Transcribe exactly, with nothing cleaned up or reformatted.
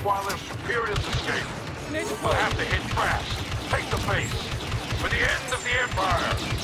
while their superiors escape. We'll have to hit fast. Take the base. For the end of the Empire.